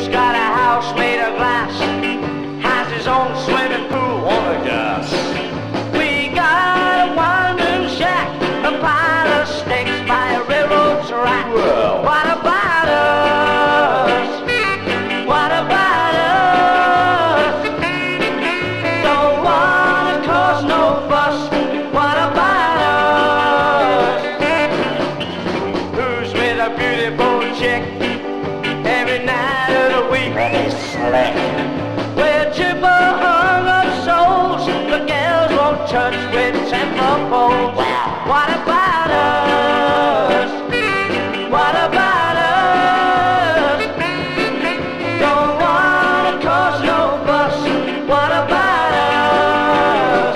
Who's got a house made of glass? Has his own swimming pool on the gas? We got a one-room shack, a pile of sticks by a railroad track. Well, What about us? What about us? Don't wanna cause no fuss. What about us? Who's with a beautiful chick every night of the week? pretty slick. We're triple hung of souls, the girls won't touch with temper poles. Wow. What about us? What about us? Don't wanna cause no fuss. What about us?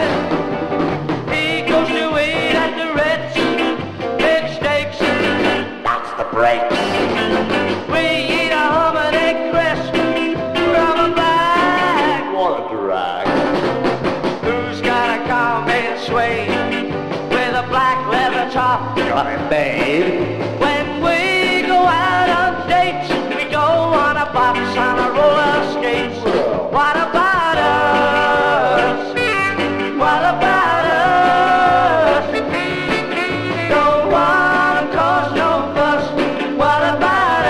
He goes to eat at the Ritz, big steaks. That's the breaks. We eat a hum and egg crisp from a bag. What a drag. Who's got a car made of suede with a black leather top? Got it made. When we go out on dates, we go on a box on a roller skates. What about us? What about us? Don't wanna cause no fuss. What about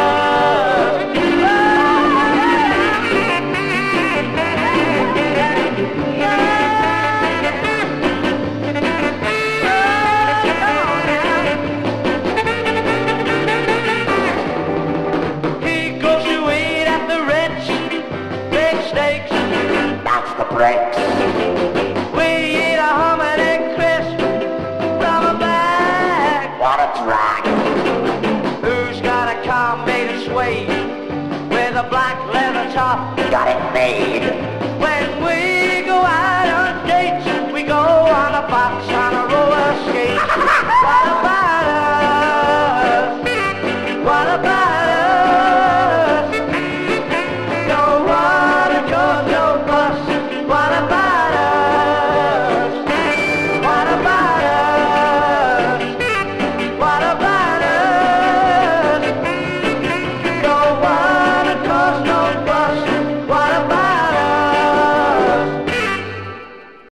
He goes to eat at the Ritz, big steaks. That's the breaks. We eat a hum and egg crisp from a bag. What a drag. Who's got a car made of suede with a black leather top? Got it made. When we go out on dates, we go on a box on